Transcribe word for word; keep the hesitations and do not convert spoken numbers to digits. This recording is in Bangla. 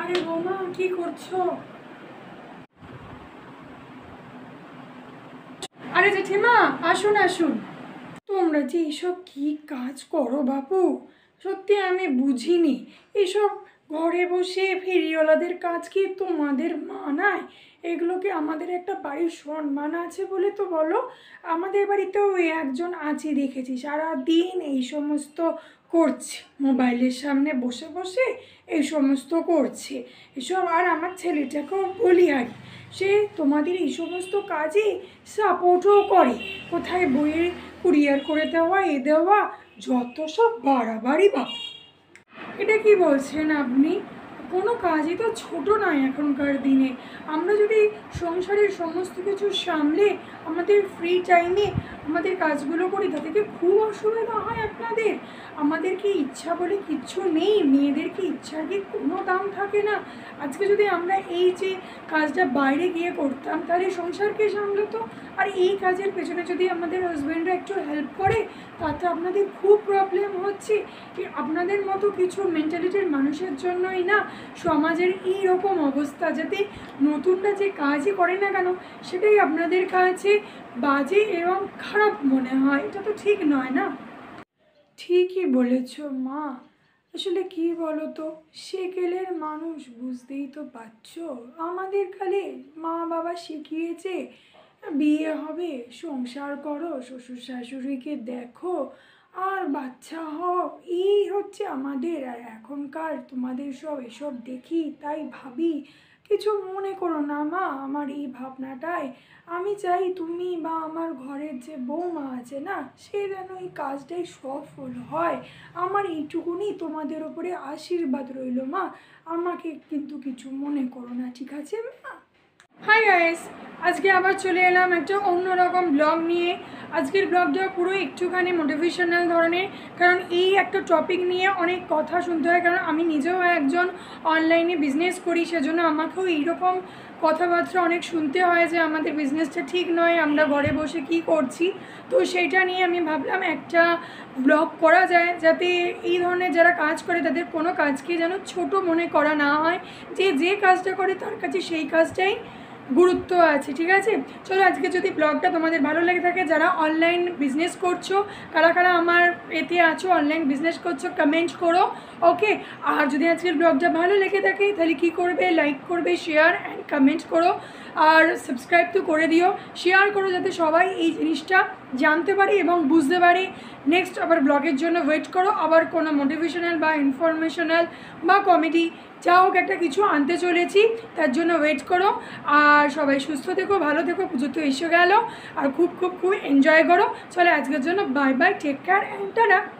আরে বোমা কি করছো? আরে জেঠিমা আসুন আসুন। তোমরা যে এইসব কি কাজ করো বাপু, সত্যি আমি বুঝিনি। এইসব ঘরে বসে ফেরিওয়ালাদের কাজ কি তোমাদের মানায়? এগুলোকে আমাদের একটা বাড়ির সম্মান আছে বলে তো বলো। আমাদের বাড়িতেও ওই একজন আছে দেখেছি, সারাদিন এই সমস্ত করছে, মোবাইলের সামনে বসে বসে এই সমস্ত করছে এসব। আর আমার ছেলেটাকেও বলি আর সে তোমাদের এই সমস্ত কাজে সাপোর্টও করে, কোথায় বইয়ের কুরিয়ার করে দেওয়া, এ দেওয়া, যত সব বাড়াবাড়ি বাবা। এটা কি বলছেন আপনি? কোনো কাজই তো ছোট নয় এখনকার দিনে। আমরা যদি সংসারের সমস্ত কিছু সামলে আমাদের ফ্রি টাইমে আমাদের কাজগুলো করি, তাতে কি খুব অসুবিধা হয় আপনাদের? আমাদের কি ইচ্ছা বলে কিচ্ছু নেই? মেয়েদের কি ইচ্ছার কি কোনো দাম থাকে না? আজকে যদি আমরা এই যে কাজটা বাইরে গিয়ে করতাম, তাহলে সংসারকে সামলাতো। আর এই কাজের পেছনে যদি আমাদের হাজব্যান্ডরা একটু হেল্প করে, তাতে আপনাদের খুব প্রবলেম হচ্ছে। আপনাদের মতো কিছু মেন্টালিটির মানুষের জন্যই না সমাজের এই রকম অবস্থা, যাতে নতুনটা যে কাজই করে না কেন সেটাই আপনাদের কাছে বাজে এবং খারাপ মনে হয়। এটা তো ঠিক নয় না। ঠিকই বলেছ মা। আসলে কি বলো তো, সেকেলের মানুষ বুঝতেই তো পারছো। আমাদের কালে মা বাবা শিখিয়েছে বিয়ে হবে, সংসার করো, শ্বশুর শাশুড়িকে দেখো আর বাচ্চা হও, এই হচ্ছে আমাদের। আর এখনকার তোমাদের সব এসব দেখি তাই ভাবি, কিছু মনে করো না মা আমার এই ভাবনাটাই। আমি চাই তুমি বা আমার ঘরের যে বৌমা আছে না, সে যেন এই কাজটাই সফল হয়। আমার এইটুকুনি তোমাদের ওপরে আশীর্বাদ রইল মা। আমাকে কিন্তু কিছু মনে করো না, ঠিক আছে মা? হাই গাইস, আজকে আবার চলে এলাম একটা অন্যরকম ব্লগ নিয়ে। আজকের ব্লগটা পুরো একটুখানি মোটিভেশনাল ধরনের, কারণ এই একটা টপিক নিয়ে অনেক কথা শুনতে হয়। কারণ আমি নিজেও একজন অনলাইনে বিজনেস করি, সেজন্য আমাকেও এইরকম কথাবার্তা অনেক শুনতে হয় যে আমাদের বিজনেসটা ঠিক নয়, আমরা ঘরে বসে কি করছি। তো সেইটা নিয়ে আমি ভাবলাম একটা ব্লগ করা যায়, যাতে এই ধরনের যারা কাজ করে তাদের কোনো কাজকে যেন ছোট মনে করা না হয়, যে যে কাজটা করে তার কাছে সেই কাজটাই গুরুত্ব আছে, ঠিক আছে? চলো আজকে যদি ব্লগটা তোমাদের ভালো লেগে থাকে, যারা অনলাইন বিজনেস করছো, কারা কারা আমার এতে আছো অনলাইন বিজনেস করছো, কমেন্ট করো, ওকে? আর যদি আজকের ব্লগটা ভালো লেগে থাকে তাহলে কী করবে, লাইক করবে, শেয়ার অ্যান্ড কমেন্ট করো, আর সাবস্ক্রাইব তো করে দিও, শেয়ার করো, যাতে সবাই এই জিনিসটা জানতে পারে এবং বুঝতে পারে। নেক্সট আবার ব্লগের জন্য ওয়েট করো, আবার কোনো মোটিভেশনাল বা ইনফরমেশনাল বা কমেডি যা হোক একটা কিছু আনতে চলেছি, তার জন্য ওয়েট করো। আর সবাই সুস্থ থেকো, ভালো থেকো, পুজো তো এসে গেল, আর খুব খুব খুব এনজয় করো। চলো আজকের জন্য bye bye, take care and tata.